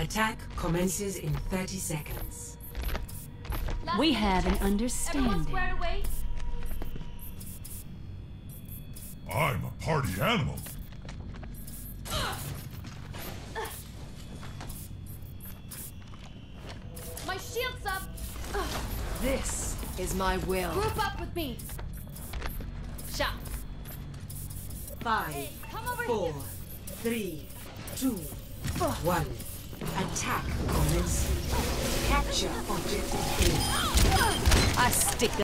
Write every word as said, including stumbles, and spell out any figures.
Attack commences in thirty seconds. We have an Everyone understanding. squared away? I'm a party animal. My shield's up! This is my will. Group up with me! Shot! Five, Hey, come over four, here! three, two, one. Attack commencing. Capture objective A. I stick